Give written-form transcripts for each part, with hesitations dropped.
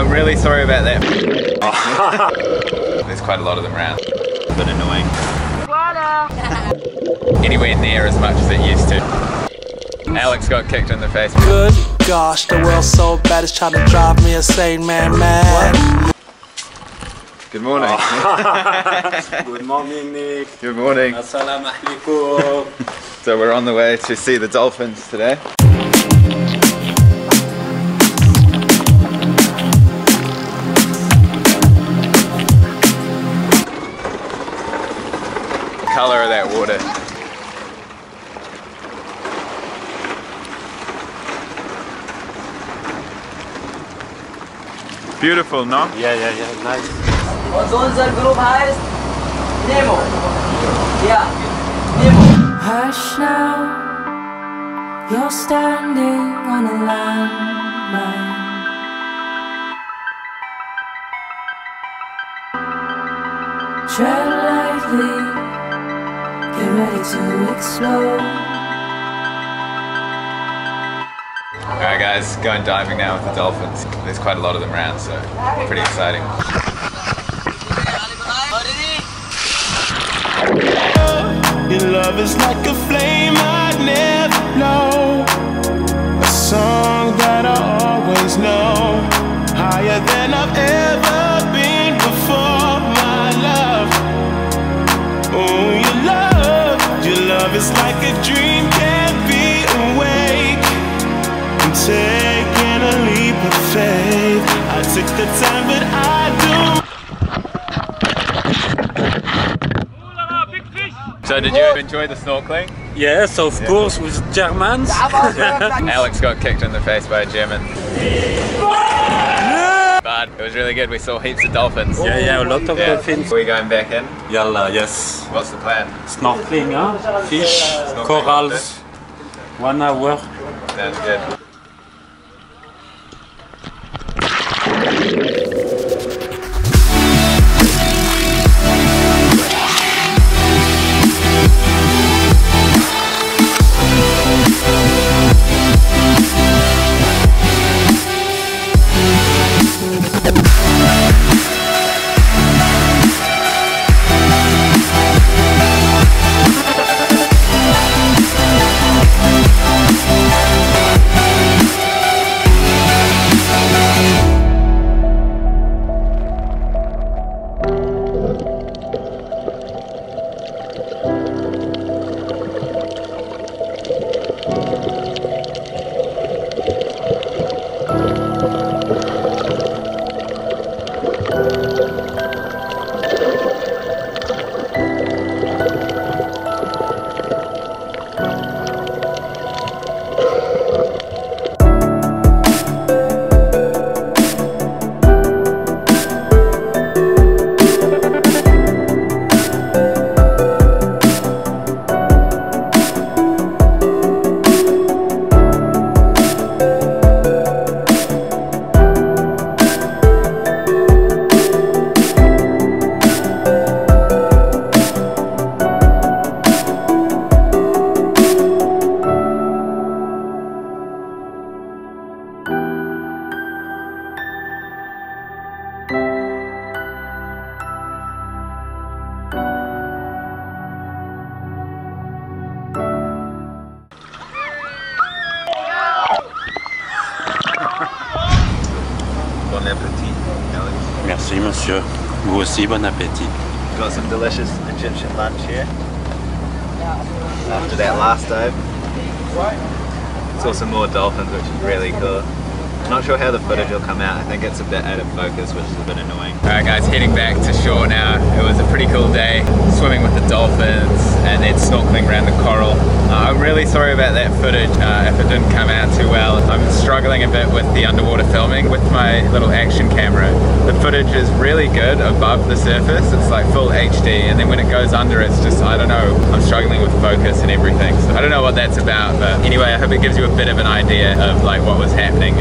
I'm really sorry about that. There's quite a lot of them around. A bit annoying. Anywhere near as much as it used to. Alex got kicked in the face. Good gosh, the world's so bad, it's trying to drive me insane, man. Good morning. Good morning, Nick. Good morning. Assalamu alaikum. So we're on the way to see the Dolphins today. Color of that water. Beautiful, no? Yeah, nice. What's the group highest? Nemo. Yeah, Nemo. Hush now, you're standing on a landmine. Tread lightly, get ready to explode. Alright guys, going diving now with the dolphins. There's quite a lot of them around, so pretty exciting. Your love is like a flame I never know. A song that I always know. Higher than I've ever been before, my love. Oh, your love is like a dream, can't be awake. I'm taking a leap of faith. I took the time, but I do. So did you enjoy the snorkeling? Yes, of course, with Germans. Alex got kicked in the face by a German. But it was really good, we saw heaps of dolphins. Yeah, a lot of dolphins. Are we going back in? Yalla, yes. What's the plan? Snorkeling, huh? Fish, Snorkeling corals. 1 hour. Sounds good. Bon appétit, Alex. Merci, monsieur. Vous aussi, bon appétit. Got some delicious Egyptian lunch here. After that last dive. Saw some more dolphins, which is really cool. Not sure how the footage will come out. I think it's a bit out of focus, which is a bit annoying. Alright guys, heading back to shore now. It was a pretty cool day, swimming with the dolphins and then snorkeling around the coral. I'm really sorry about that footage if it didn't come out too well. I'm struggling a bit with the underwater filming with my little action camera. The footage is really good above the surface, it's like full HD, and then when it goes under it's just, I don't know, I'm struggling with focus and everything. So I don't know what that's about, but anyway, I hope it gives you a bit of an idea of like what was happening. It's not like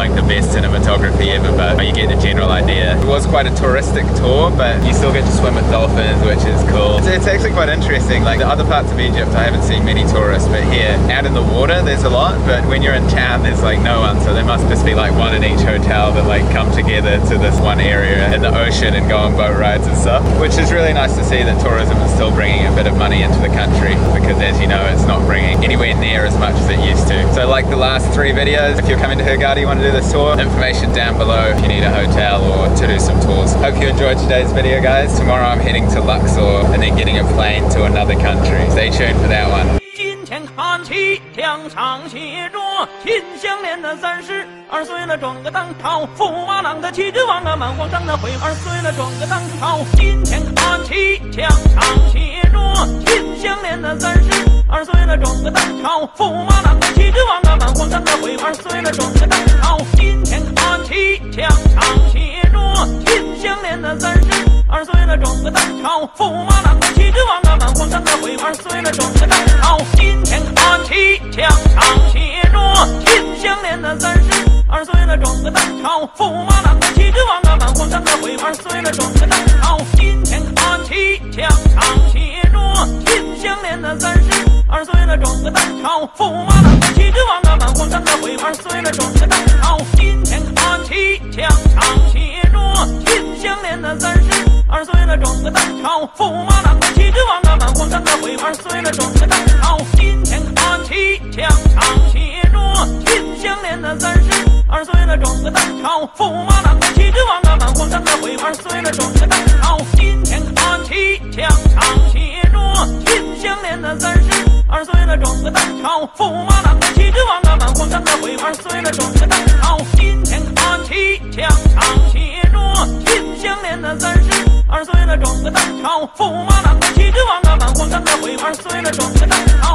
like the best cinematography ever, but you get the general idea. It was quite a touristic tour, but you still get to swim with dolphins, which is cool. It's actually quite interesting. Like the other parts of Egypt, I haven't seen many tourists, but here, out in the water, there's a lot, but when you're in town, there's like no one, so there must just be like one in each hotel that like come together to this one area in the ocean and go on boat rides and stuff, which is really nice to see that tourism is still bringing a bit of money into the country, because as you know, it's not bringing anywhere near as much as it used to. So like the last 3 videos, if you're coming to Hurghada, you want to do this tour, information down below if you need a hotel or to do some tours. Hope you enjoyed today's video, guys. Tomorrow I'm heading to Luxor and then getting a plane to another country. Stay tuned for that one. 今天看齐，墙上写着秦香莲的30，2岁了装个当朝，驸马郎的旗帜王啊，满皇上的徽，2岁了装个当朝。今天看齐，墙上写着秦香莲的30，2岁了装个当朝，驸马郎的旗帜王啊，满皇上的徽，2岁了装个当朝。今天看齐，墙上写着秦香莲的30，2岁了装个当朝，驸马郎的旗帜王啊，满皇上的徽，2岁了装个当朝。今天看齐，墙上写着秦香莲的30，2岁了装个当朝，驸马郎的旗帜王啊，满皇上的徽，2岁了装个当朝。今天看齐，墙上写着秦香莲的30，2岁了装个当朝，驸马郎的旗帜王啊，满皇上的徽，2岁了装个当朝。今天看齐，墙上写着秦香莲的30，2岁了装个当朝，驸马郎的旗帜王啊，满皇上的徽，2岁了装个当朝。今天看齐，墙上写着秦香莲的30，2岁了装个当朝，驸马郎的旗帜王啊，满皇上的徽，2岁了装个当朝。今天看齐，墙上写着秦香莲的30，2岁了装个当朝，驸马郎的旗帜王啊，满皇上的徽，2岁了装个当朝。今天看齐，墙上写着秦香莲的30，2岁了装个当朝，驸马郎的旗帜王啊，满皇上的徽，2岁了装个当朝。